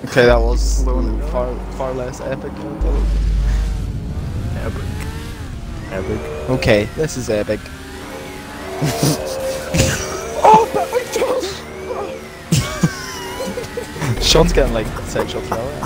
Okay, that was far less epic than I thought. Epic. Epic. Okay, this is epic. Oh, that my toe! Sean's getting like sexual thriller.